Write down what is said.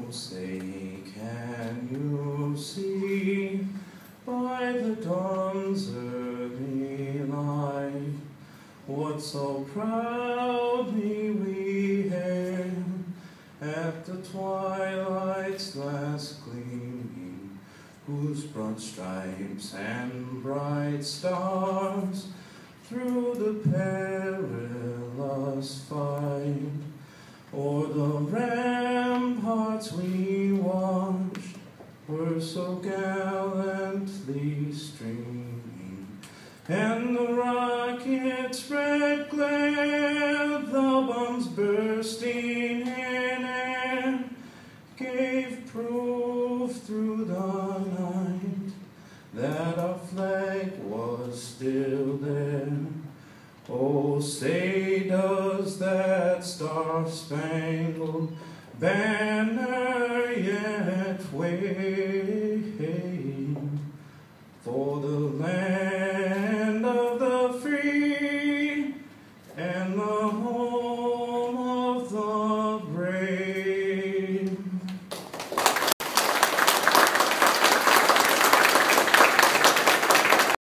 Say, can you see by the dawn's early light what so proudly we hailed at the twilight's last gleaming, whose broad stripes and bright stars through the perilous fight o'er the ramparts we watched were so gallantly streaming, and the rocket's red glare, the bombs bursting in air, gave proof through the night that our flag was still there. Oh, say, does that star-spangled banner yet wave for the land